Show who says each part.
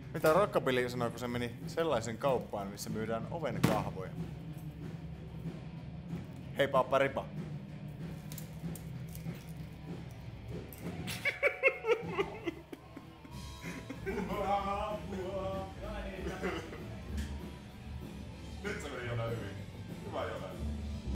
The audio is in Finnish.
Speaker 1: Mitä Rockabilly sanoi, kun se meni sellaisen kauppaan, missä myydään ovenkahvoja? Hei pappa ripa.